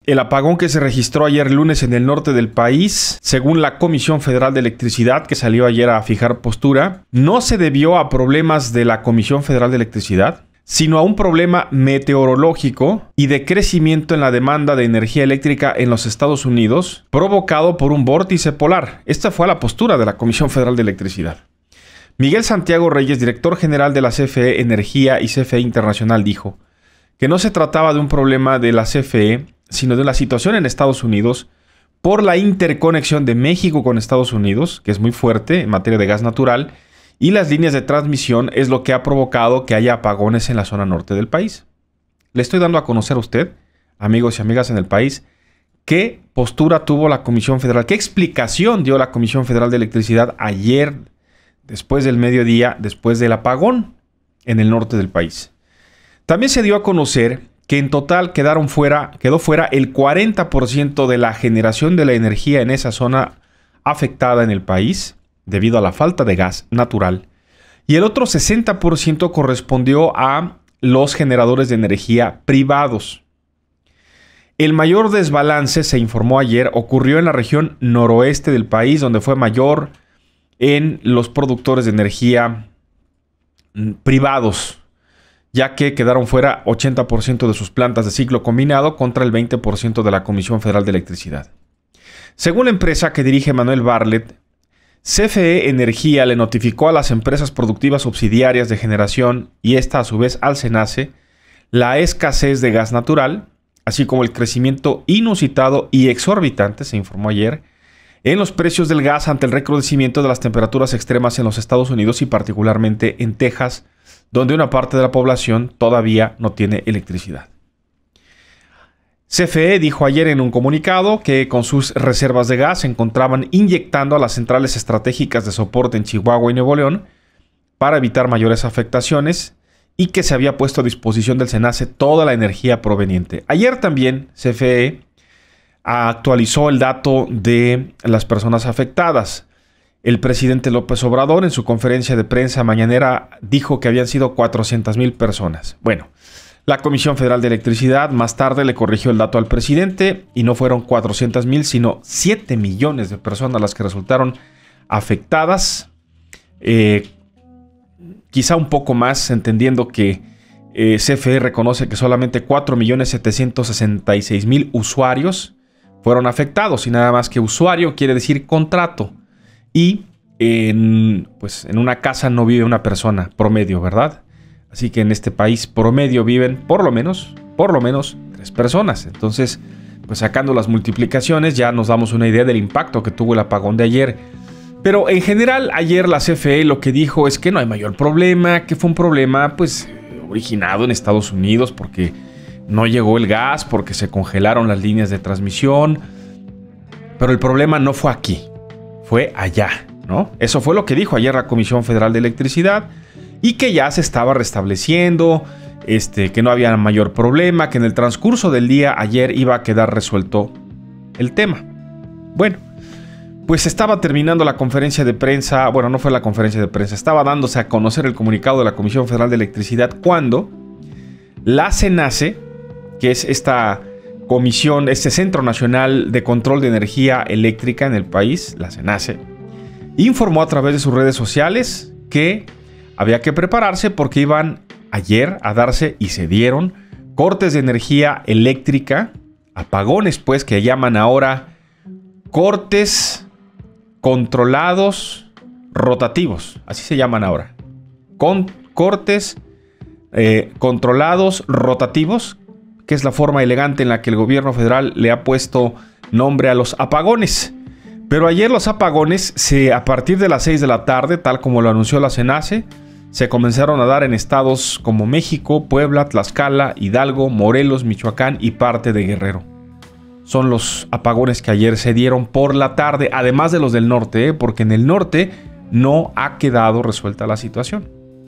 El apagón que se registró ayer lunes en el norte del país, según la Comisión Federal de Electricidad, que salió ayer a fijar postura, no se debió a problemas de la Comisión Federal de Electricidad, sino a un problema meteorológico y de crecimiento en la demanda de energía eléctrica en los Estados Unidos, provocado por un vórtice polar. Esta fue la postura de la Comisión Federal de Electricidad. Miguel Santiago Reyes, director general de la CFE Energía y CFE Internacional, dijo que no se trataba de un problema de la CFE, sino de la situación en Estados Unidos por la interconexión de México con Estados Unidos, que es muy fuerte en materia de gas natural, y las líneas de transmisión es lo que ha provocado que haya apagones en la zona norte del país. Le estoy dando a conocer a usted, amigos y amigas en el país, qué postura tuvo la Comisión Federal, qué explicación dio la Comisión Federal de Electricidad ayer, después del mediodía, después del apagón en el norte del país. También se dio a conocer que en total quedó fuera el 40% de la generación de la energía en esa zona afectada en el país, debido a la falta de gas natural, y el otro 60% correspondió a los generadores de energía privados. El mayor desbalance, se informó ayer, ocurrió en la región noroeste del país, donde fue mayor en los productores de energía privados, ya que quedaron fuera 80% de sus plantas de ciclo combinado contra el 20% de la Comisión Federal de Electricidad. Según la empresa que dirige Manuel Bartlett, CFE Energía le notificó a las empresas productivas subsidiarias de generación y esta a su vez al SENACE la escasez de gas natural, así como el crecimiento inusitado y exorbitante, se informó ayer, en los precios del gas ante el recrudecimiento de las temperaturas extremas en los Estados Unidos y particularmente en Texas, donde una parte de la población todavía no tiene electricidad. CFE dijo ayer en un comunicado que con sus reservas de gas se encontraban inyectando a las centrales estratégicas de soporte en Chihuahua y Nuevo León para evitar mayores afectaciones y que se había puesto a disposición del SENACE toda la energía proveniente. Ayer también CFE actualizó el dato de las personas afectadas. El presidente López Obrador en su conferencia de prensa mañanera dijo que habían sido 400,000 personas. Bueno, la Comisión Federal de Electricidad más tarde le corrigió el dato al presidente y no fueron 400,000, sino 7 millones de personas las que resultaron afectadas. Quizá un poco más, entendiendo que CFE reconoce que solamente 4,766,000 usuarios fueron afectados, y nada más que usuario quiere decir contrato. Y en una casa no vive una persona promedio, ¿verdad? Así que en este país promedio viven por lo menos 3 personas. Entonces, pues sacando las multiplicaciones ya nos damos una idea del impacto que tuvo el apagón de ayer. Pero en general ayer la CFE lo que dijo es que no hay mayor problema, que fue un problema pues originado en Estados Unidos porque no llegó el gas, porque se congelaron las líneas de transmisión. Pero el problema no fue aquí, fue allá, ¿no? Eso fue lo que dijo ayer la Comisión Federal de Electricidad. Y que ya se estaba restableciendo, que no había mayor problema, que en el transcurso del día ayer iba a quedar resuelto el tema. Bueno, pues estaba terminando la conferencia de prensa, bueno, no fue la conferencia de prensa, estaba dándose a conocer el comunicado de la Comisión Federal de Electricidad cuando la SENACE, que es esta comisión, este Centro Nacional de Control de Energía Eléctrica en el país, la SENACE, informó a través de sus redes sociales que había que prepararse porque iban ayer a darse y se dieron cortes de energía eléctrica, apagones pues que llaman ahora cortes controlados rotativos, así se llaman ahora, con cortes controlados rotativos, que es la forma elegante en la que el gobierno federal le ha puesto nombre a los apagones. Pero ayer los apagones, a partir de las 6 de la tarde, tal como lo anunció la SENACE, se comenzaron a dar en estados como México, Puebla, Tlaxcala, Hidalgo, Morelos, Michoacán y parte de Guerrero. Son los apagones que ayer se dieron por la tarde, además de los del norte, porque en el norte no ha quedado resuelta la situación.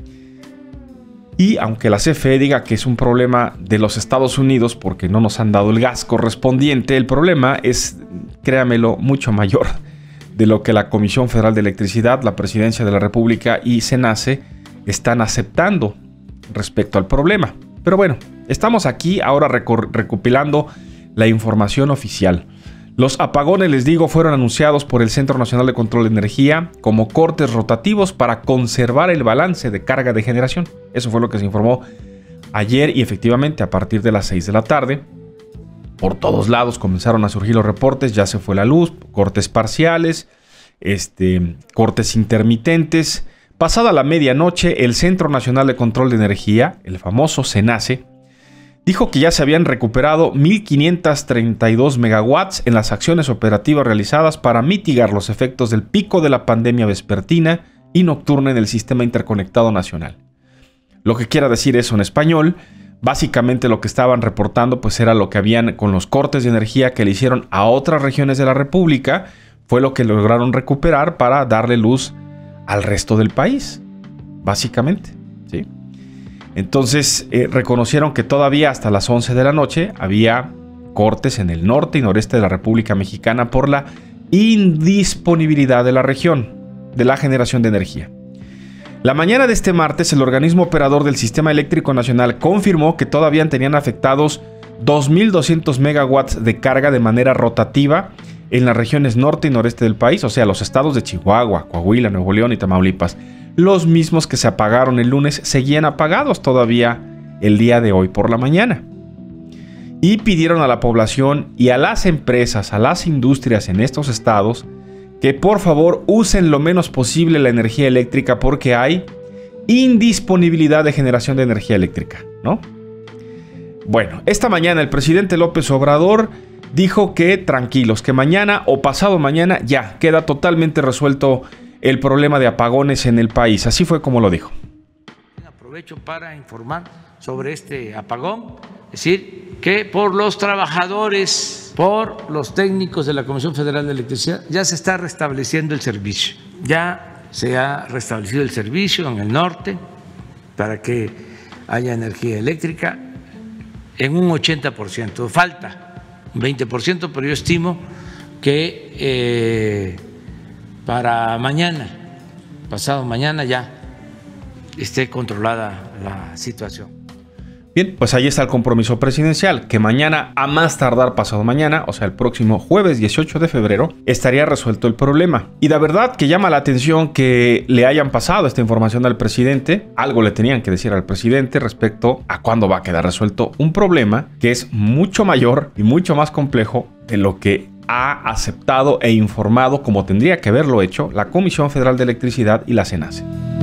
Y aunque la CFE diga que es un problema de los Estados Unidos porque no nos han dado el gas correspondiente, el problema es, créamelo, mucho mayor de lo que la Comisión Federal de Electricidad, la Presidencia de la República y SENACE están aceptando respecto al problema. Pero bueno, estamos aquí ahora recopilando la información oficial. Los apagones, les digo, fueron anunciados por el Centro Nacional de Control de Energía como cortes rotativos para conservar el balance de carga de generación. Eso fue lo que se informó ayer y efectivamente a partir de las 6 de la tarde, por todos lados comenzaron a surgir los reportes, ya se fue la luz, cortes parciales, cortes intermitentes. Pasada la medianoche, el Centro Nacional de Control de Energía, el famoso CENACE, dijo que ya se habían recuperado 1.532 megawatts en las acciones operativas realizadas para mitigar los efectos del pico de la pandemia vespertina y nocturna en el sistema interconectado nacional. Lo que quiera decir eso en español, básicamente lo que estaban reportando pues era lo que habían con los cortes de energía que le hicieron a otras regiones de la República, fue lo que lograron recuperar para darle luz al resto del país, básicamente, ¿sí? Entonces reconocieron que todavía hasta las 11 de la noche había cortes en el norte y noreste de la República Mexicana por la indisponibilidad de la región de la generación de energía. La mañana de este martes, el organismo operador del Sistema Eléctrico Nacional confirmó que todavía tenían afectados 2.200 megawatts de carga de manera rotativa en las regiones norte y noreste del país, o sea, los estados de Chihuahua, Coahuila, Nuevo León y Tamaulipas. Los mismos que se apagaron el lunes seguían apagados todavía el día de hoy por la mañana. Y pidieron a la población y a las empresas, a las industrias en estos estados, que por favor usen lo menos posible la energía eléctrica porque hay indisponibilidad de generación de energía eléctrica, ¿no? Bueno, esta mañana el presidente López Obrador dijo que tranquilos, que mañana o pasado mañana ya queda totalmente resuelto el problema de apagones en el país. Así fue como lo dijo. Aprovecho para informar sobre este apagón, es decir, que por los trabajadores, por los técnicos de la Comisión Federal de Electricidad, ya se está restableciendo el servicio. Ya se ha restablecido el servicio en el norte para que haya energía eléctrica en un 80%. Falta un 20%, pero yo estimo que para mañana, pasado mañana, ya esté controlada la situación. Bien, pues ahí está el compromiso presidencial, que mañana, a más tardar pasado mañana, o sea, el próximo jueves 18 de febrero, estaría resuelto el problema. Y la verdad que llama la atención que le hayan pasado esta información al presidente. Algo le tenían que decir al presidente respecto a cuándo va a quedar resuelto un problema que es mucho mayor y mucho más complejo de lo que ha aceptado e informado, como tendría que haberlo hecho, la Comisión Federal de Electricidad y la CENACE.